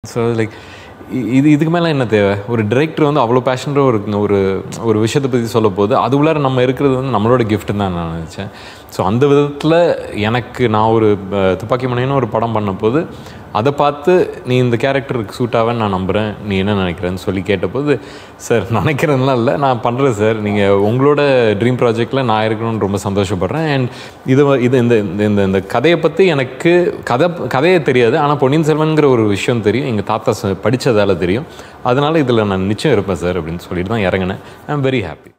So like இதுக்கு மேலே என்ன தேவை? ஒரு டைரக்டர் வந்து அவ்வளோ பேஷனராக ஒரு விஷயத்தை பற்றி சொல்ல போது அது உள்ளார நம்ம இருக்கிறது வந்து நம்மளோட கிஃப்ட்டு தான் நான் நினச்சேன். ஸோ அந்த விதத்தில் எனக்கு நான் ஒரு துப்பாக்கி மணின்னு ஒரு படம் பண்ண போது அதை பார்த்து நீ இந்த கேரக்டருக்கு சூட் ஆவேன்னு நான் நம்புகிறேன், நீ என்ன நினைக்கிறேன்னு சொல்லி கேட்டபோது, சார் நினைக்கிறதுலாம் இல்லை, நான் பண்ணுறேன் சார், நீங்கள் உங்களோட ட்ரீம் ப்ராஜெக்டில் நான் இருக்கணும்னு ரொம்ப சந்தோஷப்படுறேன். அண்ட் இது இந்த கதையை பற்றி எனக்கு கதையே தெரியாது, ஆனால் பொன்னியின் செல்வன்கிற ஒரு விஷயம் தெரியும், எங்கள் தாத்தா படித்ததால் தெரியும், அதனால் இதில் நான் நிச்சயம் இருப்பேன் சார் அப்படின்னு சொல்லிட்டு தான் இறங்கினேன். ஐ ஆம் வெரி ஹாப்பி.